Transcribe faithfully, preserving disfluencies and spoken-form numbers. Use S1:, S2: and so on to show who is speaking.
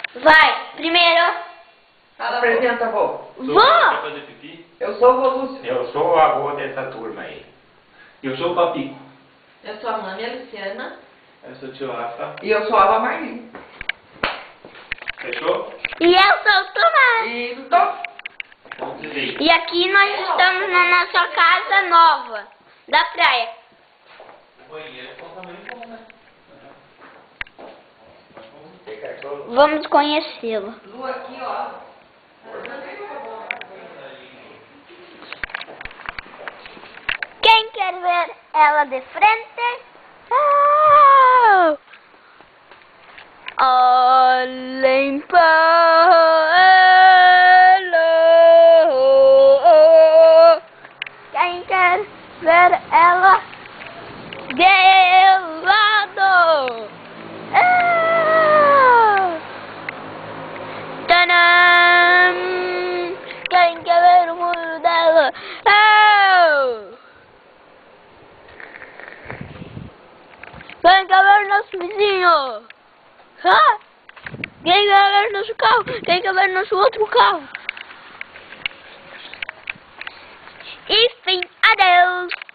S1: Vai, primeiro.
S2: Apresenta, avô.
S1: Vó!
S3: fazer pipi?
S2: Eu sou o vô Lúcio.
S4: Eu sou o avô dessa turma aí.
S3: Eu sou o Papico.
S5: Eu sou a mãe, a Luciana.
S3: Eu sou o tio Rafa.
S2: E eu sou a avó Marli.
S3: Fechou?
S1: E eu sou o Tomás.
S2: E tô.
S3: Vamos dizer.
S1: E aqui nós estamos na nossa casa nova, da praia.
S3: O banheiro é um tamanho bom, né?
S1: Vamos conhecê-lo.
S2: Lu aqui, ó.
S1: Quem quer ver ela de frente? Ah! Olhem para ela. Quem quer ver ela de lado? Ah! Tadam! Quem quer ver o muro dela? Ah! Quem quer ver nosso vizinho? Ah! Quem quer ver nosso carro? Quem quer ver nosso outro carro? Enfim, adeus!